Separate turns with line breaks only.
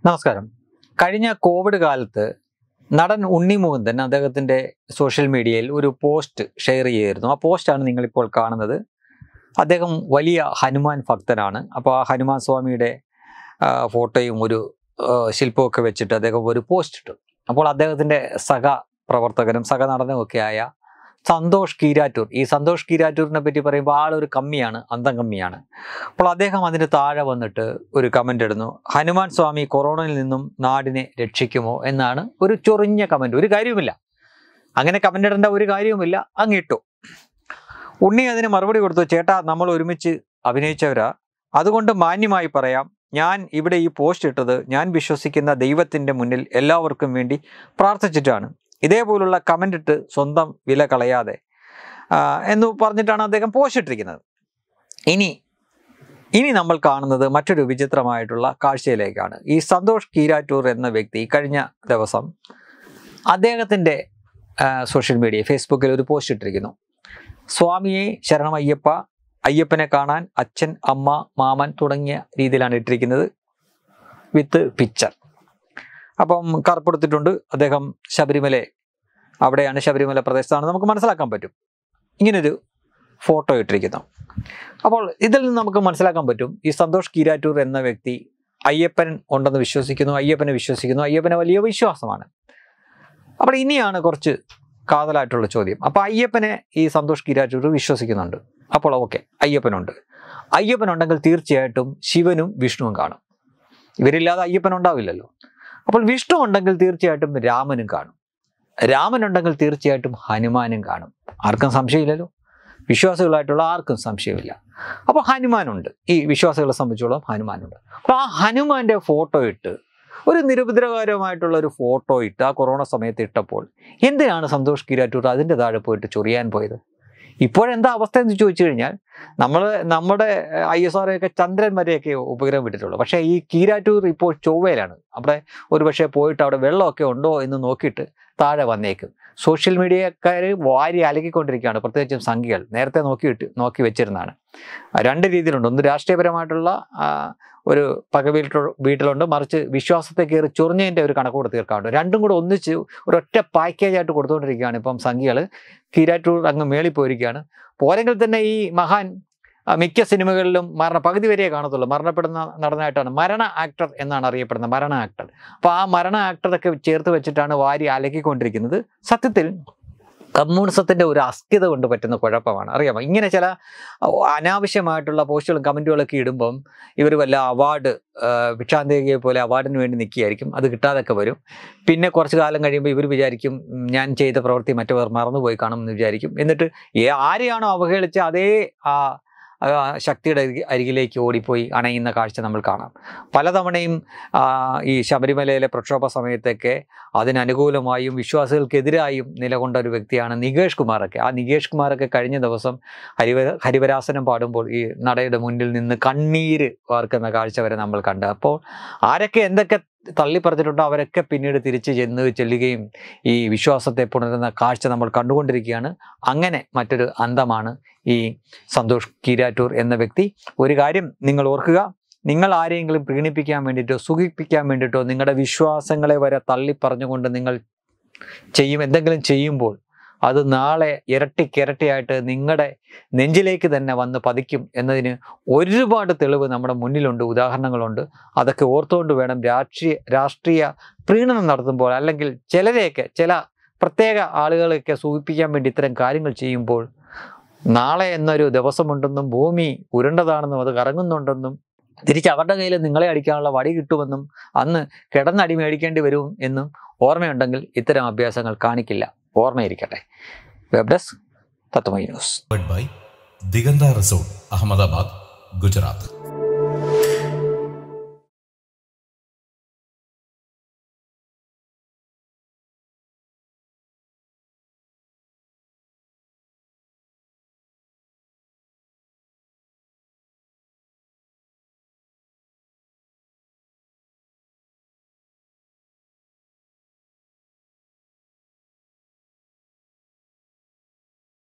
നമസ്കാരം. കഴിഞ്ഞ കോവിഡ് കാലത്ത് നടൻ ഉണ്ണി മുകുന്ദൻ അദ്ദേഹത്തിൻ്റെ സോഷ്യൽ മീഡിയയിൽ ഒരു പോസ്റ്റ് ഷെയർ ചെയ്തിരുന്നു. ആ പോസ്റ്റാണ് നിങ്ങളിപ്പോൾ കാണുന്നത്. അദ്ദേഹം വലിയ ഹനുമാൻ ഭക്തനാണ്. അപ്പോൾ ആ ഹനുമാൻ സ്വാമിയുടെ ഫോട്ടോയും ഒരു ശില്പമൊക്കെ വെച്ചിട്ട് അദ്ദേഹം ഒരു പോസ്റ്റ് ഇട്ടു. അപ്പോൾ അദ്ദേഹത്തിൻ്റെ സഹപ്രവർത്തകനും സഹനടനും ഒക്കെ ആയ സന്തോഷ് കീരാറ്റൂർ, ഈ സന്തോഷ് കീരാറ്റൂരിനെ പറ്റി പറയുമ്പോൾ ആളൊരു കമ്മിയാണ്, അന്തം കമ്മിയാണ്. അപ്പോൾ അദ്ദേഹം അതിന് താഴെ വന്നിട്ട് ഒരു കമൻ്റ് ഇടുന്നു. ഹനുമാൻ സ്വാമി കൊറോണയിൽ നിന്നും നാടിനെ രക്ഷിക്കുമോ എന്നാണ് ഒരു ചൊറിഞ്ഞ കമൻറ്റ്. ഒരു കാര്യവുമില്ല, അങ്ങനെ കമൻ്റ് ഇടേണ്ട ഒരു കാര്യവുമില്ല, അങ്ങിട്ടു. ഉണ്ണി അതിന് മറുപടി കൊടുത്തു, ചേട്ടാ നമ്മൾ ഒരുമിച്ച് അഭിനയിച്ചവരാ, അതുകൊണ്ട് മാന്യമായി പറയാം, ഞാൻ ഇവിടെ ഈ പോസ്റ്റ് ഇട്ടത് ഞാൻ വിശ്വസിക്കുന്ന ദൈവത്തിൻ്റെ മുന്നിൽ എല്ലാവർക്കും വേണ്ടി പ്രാർത്ഥിച്ചിട്ടാണ്. ഇതേപോലുള്ള കമൻ്റ് ഇട്ട് സ്വന്തം വില കളയാതെ എന്ന് പറഞ്ഞിട്ടാണ് അദ്ദേഹം പോസ്റ്റ് ഇട്ടിരിക്കുന്നത്. ഇനി നമ്മൾ കാണുന്നത് മറ്റൊരു വിചിത്രമായിട്ടുള്ള കാഴ്ചയിലേക്കാണ്. ഈ സന്തോഷ് കീരാറ്റൂർ എന്ന വ്യക്തി കഴിഞ്ഞ ദിവസം അദ്ദേഹത്തിൻ്റെ സോഷ്യൽ മീഡിയ ഫേസ്ബുക്കിൽ ഒരു പോസ്റ്റ് ഇട്ടിരിക്കുന്നു. സ്വാമിയെ ശരണം അയ്യപ്പ, അയ്യപ്പനെ കാണാൻ അച്ഛൻ, അമ്മ, മാമൻ തുടങ്ങിയ രീതിയിലാണ് ഇട്ടിരിക്കുന്നത്, വിത്ത് പിക്ചർ. അപ്പം കറുപ്പെടുത്തിട്ടുണ്ട്. അദ്ദേഹം അവിടെയാണ്, ശബരിമല പ്രദേശത്താണ്, നമുക്ക് മനസ്സിലാക്കാൻ പറ്റും. ഇങ്ങനൊരു ഫോട്ടോ ഇട്ടിരിക്കുന്നു. അപ്പോൾ ഇതിൽ നിന്ന് നമുക്ക് മനസ്സിലാക്കാൻ പറ്റും, ഈ സന്തോഷ് കീരാറ്റൂർ എന്ന വ്യക്തി അയ്യപ്പൻ ഉണ്ടെന്ന് വിശ്വസിക്കുന്നു, അയ്യപ്പനെ വിശ്വസിക്കുന്നു, അയ്യപ്പനെ വലിയ വിശ്വാസമാണ്. അപ്പോൾ ഇനിയാണ് കുറച്ച് കാതലായിട്ടുള്ള ചോദ്യം. അപ്പോൾ അയ്യപ്പനെ ഈ സന്തോഷ് കീരാറ്റൂർ വിശ്വസിക്കുന്നുണ്ട്. അപ്പോൾ ഓക്കെ, അയ്യപ്പനുണ്ടെങ്കിൽ തീർച്ചയായിട്ടും ശിവനും വിഷ്ണുവും കാണും. ഇവരില്ലാതെ അയ്യപ്പൻ ഉണ്ടാവില്ലല്ലോ. അപ്പോൾ വിഷ്ണു ഉണ്ടെങ്കിൽ തീർച്ചയായിട്ടും രാമനും കാണും. രാമനുണ്ടെങ്കിൽ തീർച്ചയായിട്ടും ഹനുമാനും കാണും. ആർക്കും സംശയമില്ലല്ലോ, വിശ്വാസികളായിട്ടുള്ള ആർക്കും സംശയമില്ല. അപ്പോൾ ഹനുമാനുണ്ട്, ഈ വിശ്വാസികളെ സംബന്ധിച്ചോളം ഹനുമാനുണ്ട്. അപ്പോൾ ആ ഹനുമാൻ്റെ ഫോട്ടോ ഇട്ട്, ഒരു നിരുപദ്രവകരമായിട്ടുള്ള ഒരു ഫോട്ടോ ഇട്ട് ആ കൊറോണ സമയത്ത് ഇട്ടപ്പോൾ എന്തിനാണ് സന്തോഷ് കീരാറ്റൂർ അതിൻ്റെ താഴെ പോയിട്ട് ചൊറിയാൻ പോയത്? ഇപ്പോഴെന്താ അവസ്ഥ എന്ന് ചോദിച്ചു കഴിഞ്ഞാൽ, നമ്മുടെ ISRO ഒക്കെ ചന്ദ്രൻ വരെയൊക്കെ ഉപഗ്രഹം വിട്ടിട്ടുള്ളൂ. പക്ഷേ ഈ കീരാറ്റൂർ ഇപ്പോൾ ചൊവ്വയിലാണ്. അവിടെ ഒരു പക്ഷേ പോയിട്ട് അവിടെ വെള്ളമൊക്കെ ഉണ്ടോ എന്ന് നോക്കിയിട്ട് താഴെ വന്നേക്കും. സോഷ്യൽ മീഡിയക്കാർ വാരി അലക്കിക്കൊണ്ടിരിക്കുകയാണ്, പ്രത്യേകിച്ചും സംഖ്യകൾ. നേരത്തെ നോക്കി വെച്ചിരുന്നതാണ്. രണ്ട് രീതിയിലുണ്ട്. ഒന്ന് രാഷ്ട്രീയപരമായിട്ടുള്ള ഒരു പക വീട്ടിലുണ്ട്, മറിച്ച് വിശ്വാസത്തെ കയറി ചൊറിഞ്ഞതിൻ്റെ ഒരു കണക്കൂടെ തീർക്കാറുണ്ട്. രണ്ടും കൂടെ ഒന്നിച്ച് ഒരൊറ്റ പാക്കേജായിട്ട് കൊടുത്തുകൊണ്ടിരിക്കുകയാണ് ഇപ്പം സംഖ്യകൾ. കീരാറ്റൂർ അങ്ങ് മേളിൽ പോയിരിക്കുകയാണ്. പോരെങ്കിൽ തന്നെ ഈ മഹാൻ മിക്ക സിനിമകളിലും പകുതി വരെയേ കാണത്തുള്ളൂ. മരണപ്പെടുന്ന നടനായിട്ടാണ്, മരണ ആക്ടർ എന്നാണ് അറിയപ്പെടുന്നത്, മരണ ആക്ടർ. അപ്പോൾ ആ മരണ ആക്ടറൊക്കെ ചേർത്ത് വെച്ചിട്ടാണ് വാരി അലക്കിക്കൊണ്ടിരിക്കുന്നത്. സത്യത്തിൽ കമ്മ്യൂണിസത്തിൻ്റെ ഒരു അസ്ഥിത കൊണ്ട് പറ്റുന്ന കുഴപ്പമാണ്. അറിയാമോ, ഇങ്ങനെ ചില അനാവശ്യമായിട്ടുള്ള പോസ്റ്റുകളും കമൻറ്റുകളൊക്കെ ഇടുമ്പം ഇവർ വല്ല അവാർഡ്, ഭിക്ഷാന്തേകിയെ പോലെ അവാർഡിന് വേണ്ടി നിൽക്കുകയായിരിക്കും. അത് കിട്ടാതൊക്കെ വരും. പിന്നെ കുറച്ച് കാലം കഴിയുമ്പോൾ ഇവർ വിചാരിക്കും ഞാൻ ചെയ്ത പ്രവൃത്തി മറ്റവർ മറന്നുപോയി കാണുമെന്ന് വിചാരിക്കും. എന്നിട്ട് ആരെയാണോ അവഹേളിച്ച അതേ ശക്തിയുടെ അരികിലേക്ക് ഓടിപ്പോയി അണയുന്ന കാഴ്ച നമ്മൾ കാണാം. പലതവണയും ഈ ശബരിമലയിലെ പ്രക്ഷോഭ സമയത്തൊക്കെ അതിനനുകൂലമായും വിശ്വാസികൾക്കെതിരായും നിലകൊണ്ട ഒരു വ്യക്തിയാണ് നികേഷ് കുമാറൊക്കെ. ആ നികേഷ് കുമാറൊക്കെ കഴിഞ്ഞ ദിവസം ഹരിവരാസനം പാടുമ്പോൾ ഈ നടയുടെ മുന്നിൽ നിന്ന് കണ്ണീര് വാർക്കുന്ന കാഴ്ച വരെ നമ്മൾ കണ്ടു. അപ്പോൾ ആരൊക്കെ എന്തൊക്കെ തള്ളിപ്പറഞ്ഞിട്ടുണ്ടോ അവരൊക്കെ പിന്നീട് തിരിച്ച് ചെല്ലുകയും ഈ വിശ്വാസത്തെ പുണരുന്ന കാഴ്ച നമ്മൾ കണ്ടുകൊണ്ടിരിക്കുകയാണ്. അങ്ങനെ മറ്റൊരു അന്തമാണ് ഈ സന്തോഷ് കീരാറ്റൂർ എന്ന വ്യക്തി. ഒരു കാര്യം നിങ്ങൾ ഓർക്കുക, നിങ്ങൾ ആരെയെങ്കിലും പ്രീണിപ്പിക്കാൻ വേണ്ടിയിട്ടോ സുഖിപ്പിക്കാൻ വേണ്ടിയിട്ടോ നിങ്ങളുടെ വിശ്വാസങ്ങളെ വരെ തള്ളിപ്പറഞ്ഞുകൊണ്ട് നിങ്ങൾ എന്തെങ്കിലും ചെയ്യുമ്പോൾ അത് നാളെ ഇരട്ടിക്കിരട്ടിയായിട്ട് നിങ്ങളുടെ നെഞ്ചിലേക്ക് തന്നെ വന്ന് പതിക്കും എന്നതിന് ഒരുപാട് തെളിവ് നമ്മുടെ മുന്നിലുണ്ട്, ഉദാഹരണങ്ങളുണ്ട്. അതൊക്കെ ഓർത്തുകൊണ്ട് വേണം രാഷ്ട്രീയ പ്രീണനം നടത്തുമ്പോൾ, അല്ലെങ്കിൽ ചില പ്രത്യേക ആളുകളെയൊക്കെ സൂചിപ്പിക്കാൻ വേണ്ടി ഇത്തരം കാര്യങ്ങൾ ചെയ്യുമ്പോൾ നാളെ എന്നൊരു ദിവസമുണ്ടെന്നും ഭൂമി ഉരുണ്ടതാണെന്നും അത് കറങ്ങുന്നുണ്ടെന്നും തിരിച്ച് അവരുടെ കയ്യിൽ നിങ്ങളെ അടിക്കാനുള്ള വടി കിട്ടുമെന്നും അന്ന് കിടന്നടി മേടിക്കേണ്ടി വരും എന്നും ഓർമ്മയുണ്ടെങ്കിൽ ഇത്തരം അഭ്യാസങ്ങൾ കാണിക്കില്ല. ഓർമ്മയിരിക്കട്ടെ. Web desk Tattvamayi news.
By Diganta resort, Ahmedabad, Gujarat.